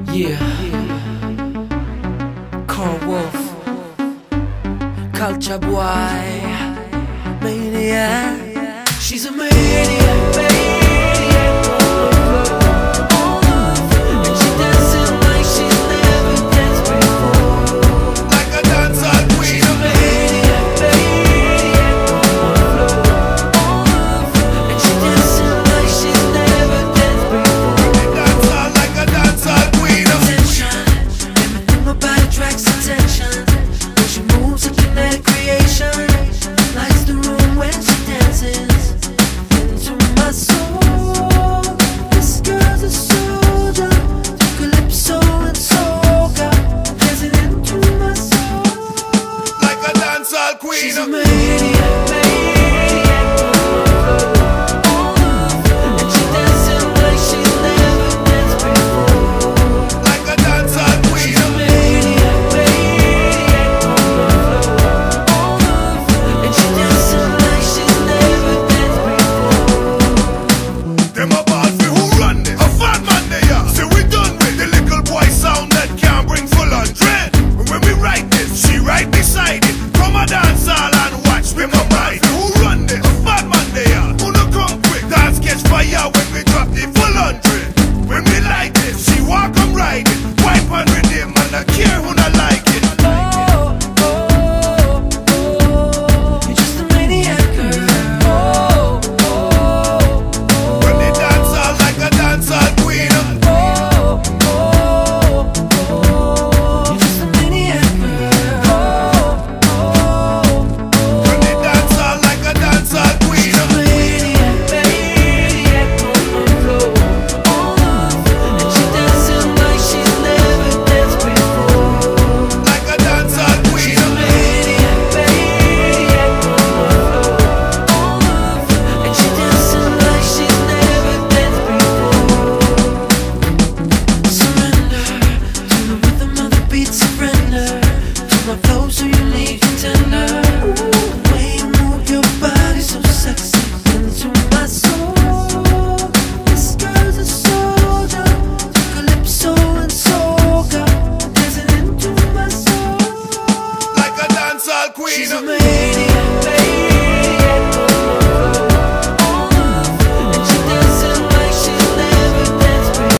Yeah, Carl Wolf, Culture Boy, Maniac. She's a maniac, maniac on the floor. And she dancing like she's never danced before, like a dancehall queen. She's a maniac, maniac on the floor. And she dancing like she's never danced before. Dancehall like a dancehall queen. Attention, everything about her attracts attention. When she moves, a kinetic creation, lights the room when she dances into my soul. This girl's a soldier, calypso and soca, dancing into my soul. Like a dancehall queen. She's a maniac, maniac on the floor. And she dancing like she's never danced before. Like a dancehall queen. She's a maniac, maniac on the floor. And she dancing like she's never danced before. Them a boss me who run this. A fat man they are. See we done with the little boy sound that can't bring full on dread. When we write this, she right beside it. Come a dance all and watch me my mind. Who run this? A fat man they are. Who no come quick? Dance catch fire when we drop the full on dread. When we like this, she walk and ride it. Wipe on rhythm and I care who not like it. Oh, oh, oh, you're just a maniac girl. Oh, oh, oh, When they dance all like a dancehall queen. oh, oh, oh, you're just a maniac girl. Oh, oh, When they dance all like a dancehall queen. maniac, maniac on the floor, and she dancing like she's never danced before. Like a dancehall queen. Maniac, maniac on the floor, and she dancing like she's never danced before. Surrender to the rhythm of the beat. Surrender to my flow, so unique and tender. The way you move your body, so sexy into my soul. This girl's a soldier, calypso and soca, dancing into my soul. Like a dancehall queen. She's a maniac.